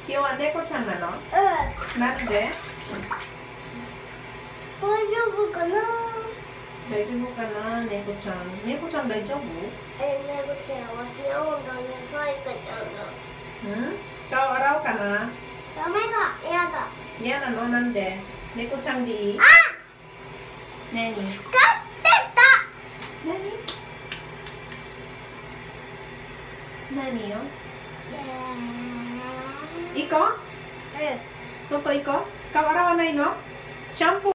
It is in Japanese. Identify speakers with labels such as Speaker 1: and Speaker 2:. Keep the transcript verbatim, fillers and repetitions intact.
Speaker 1: 今日は猫ちゃんなの？
Speaker 2: うん。
Speaker 1: なんで？
Speaker 2: 大丈夫かな？
Speaker 1: 大丈夫かな、猫ちゃん。猫ちゃん大丈夫？
Speaker 2: え、猫ちゃんは違うんだね、サイカちゃんだ。
Speaker 1: うん？顔洗おうかな？
Speaker 2: ダメだ、嫌だ。
Speaker 1: 嫌なの？なんで？猫ちゃんでいい？
Speaker 2: あ！
Speaker 1: 何？
Speaker 2: 使って
Speaker 1: 何？何よ？
Speaker 2: た。
Speaker 1: 行こう？
Speaker 2: うん。
Speaker 1: 外行こう？顔洗わないの？シャンプー